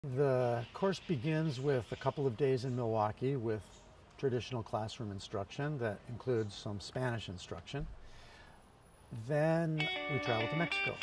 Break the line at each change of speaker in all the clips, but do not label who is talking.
The course begins with a couple of days in Milwaukee with traditional classroom instruction that includes some Spanish instruction. Then we travel to Mexico.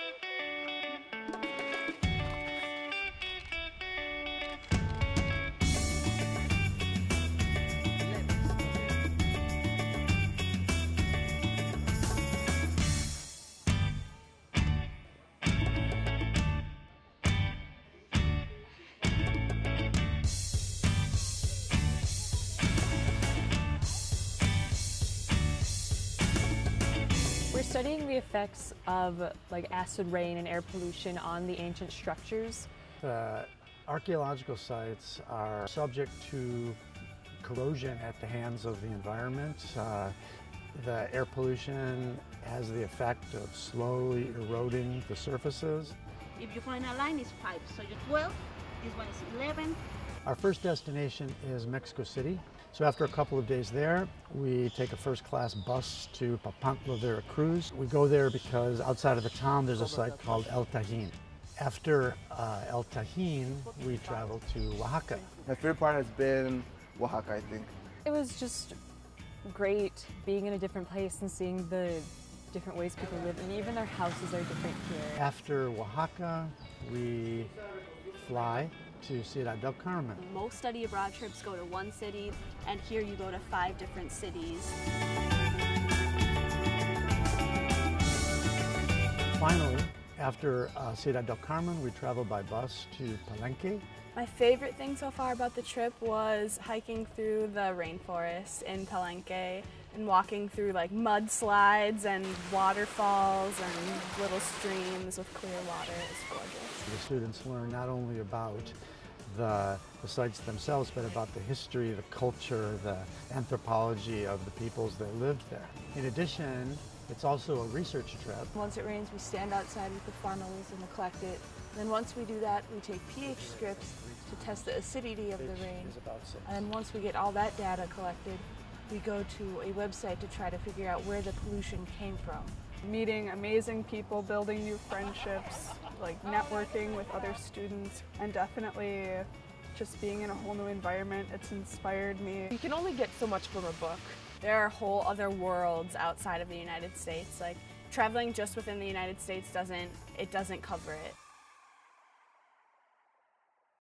We're studying the effects of acid rain and air pollution on the ancient structures.
The archaeological sites are subject to corrosion at the hands of the environment. The air pollution has the effect of slowly eroding the surfaces.
If you find a line, it's 5. So you're 12, this one is 11.
Our first destination is Mexico City. So after a couple of days there, we take a first-class bus to Papantla, Veracruz. We go there because outside of the town there's a site called El Tajín. After El Tajín, we travel to Oaxaca.
My favorite part has been Oaxaca, I think.
It was just great being in a different place and seeing the different ways people live, and even their houses are different here.
After Oaxaca, we fly to Ciudad del Carmen.
Most study abroad trips go to one city, and here you go to 5 different cities.
Finally, after Ciudad del Carmen, we travel by bus to Palenque.
My favorite thing so far about the trip was hiking through the rainforest in Palenque and walking through mudslides and waterfalls and little streams with clear water. It was gorgeous.
The students learn not only about the sites themselves, but about the history, the culture, the anthropology of the peoples that lived there. In addition, it's also a research trip.
Once it rains, we stand outside with the farmers and we'll collect it. Then once we do that, we take pH strips to test the acidity of the rain. And once we get all that data collected, we go to a website to try to figure out where the pollution came from.
Meeting amazing people, building new friendships, networking with other students, and definitely just being in a whole new environment. It's inspired me.
You can only get so much from a book. There are whole other worlds outside of the United States. Traveling just within the United States doesn't cover it.